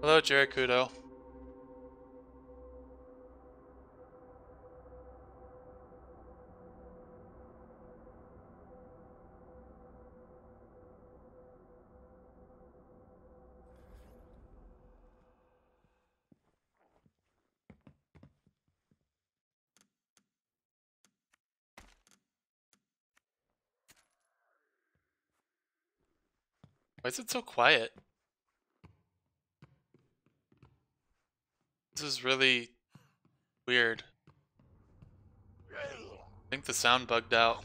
Hello, Jericudo. Why is it so quiet? This is really weird. I think the sound bugged out.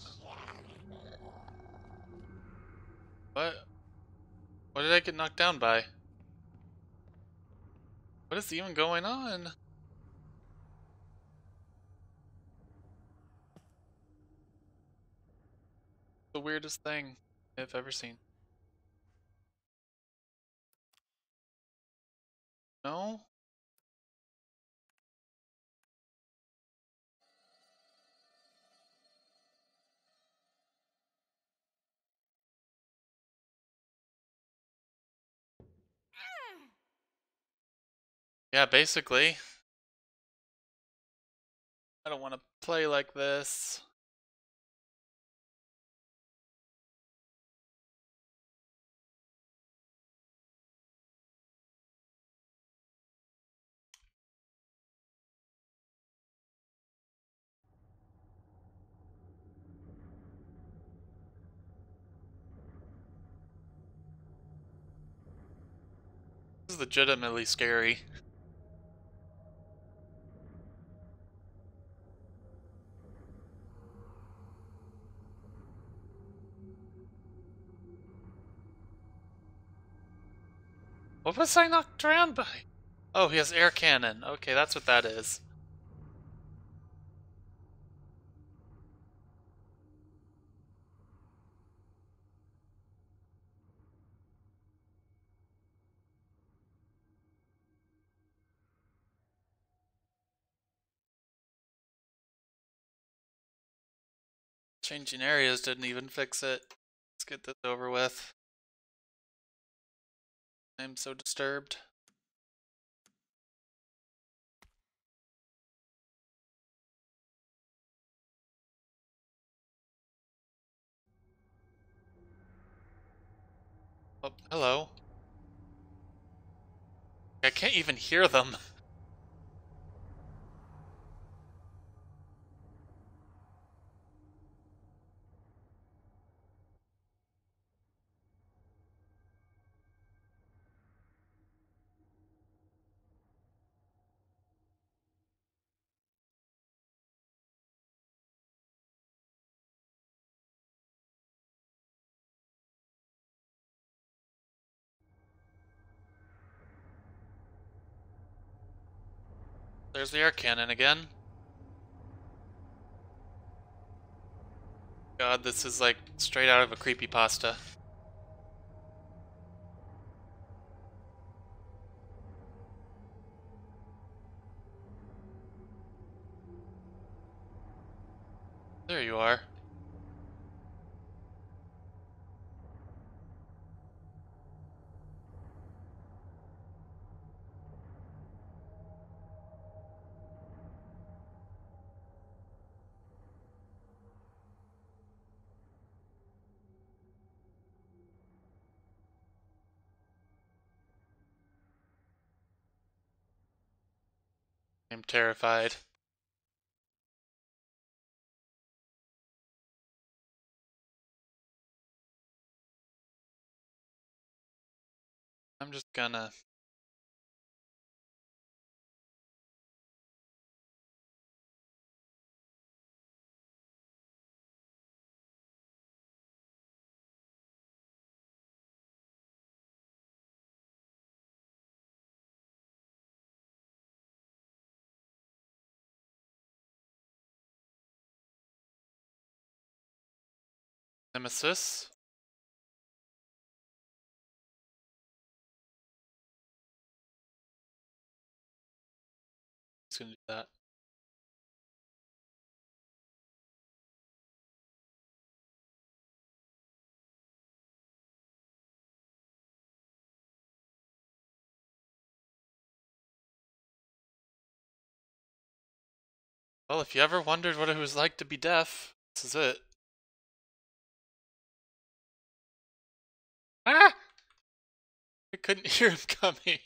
What? What did I get knocked down by? What is even going on? The weirdest thing I've ever seen. No? Yeah, basically. I don't want to play like this. This is legitimately scary. What was I knocked around by? Oh, he has air cannon. Okay, that's what that is. Changing areas didn't even fix it. Let's get this over with. I'm so disturbed. Oh, hello. I can't even hear them. There's the air cannon again. God, this is like straight out of a creepypasta. There you are. I'm terrified. I'm just gonna... Nemesis? He's gonna do that. Well, if you ever wondered what it was like to be deaf, this is it. Ah! I couldn't hear him coming.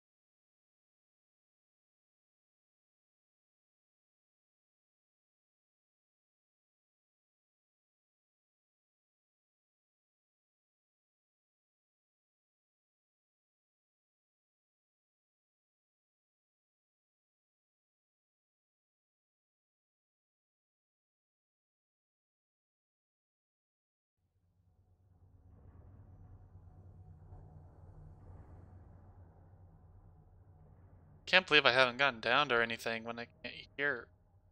Can't believe I haven't gotten down or anything when I can't hear.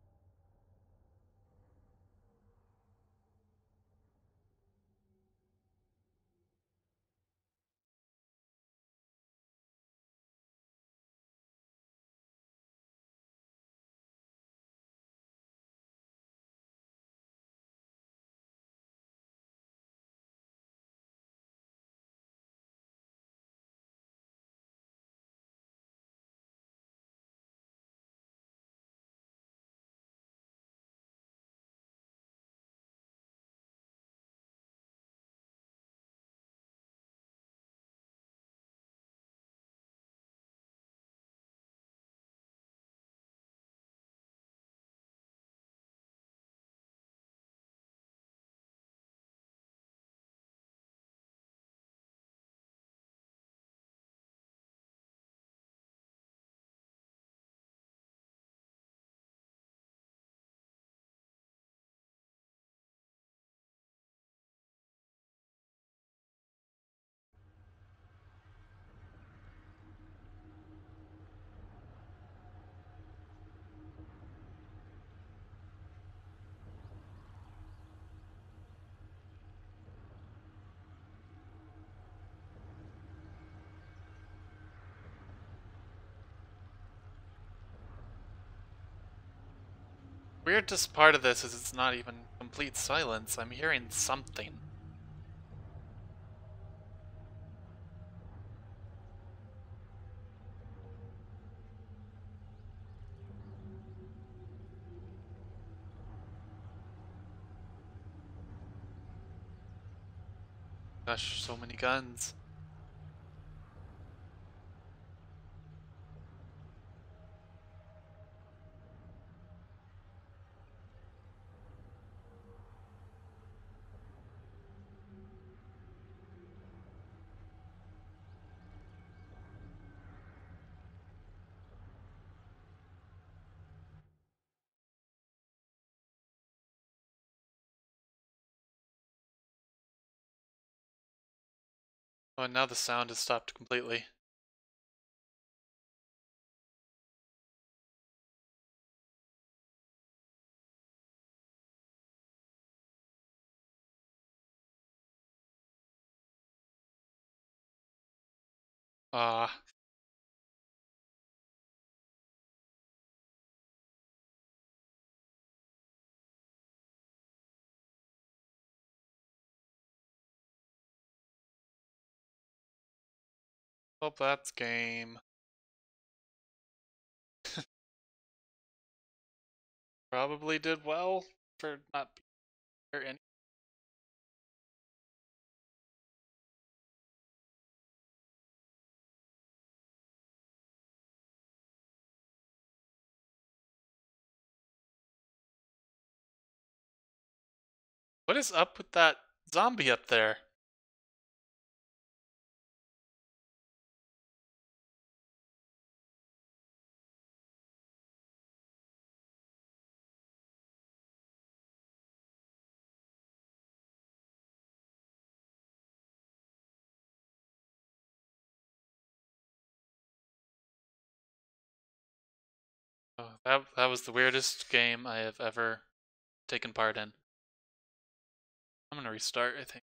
Weirdest part of this is it's not even complete silence. I'm hearing something. Gosh, so many guns. Oh, and now the sound has stopped completely. Ah. Hope that's game. Probably did well for not being there any. What is up with that zombie up there? Oh, that was the weirdest game I have ever taken part in. I'm gonna restart, I think.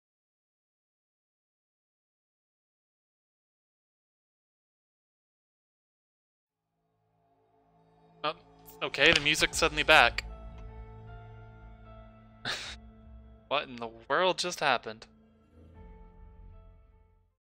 Oh, okay, the music's suddenly back. What in the world just happened?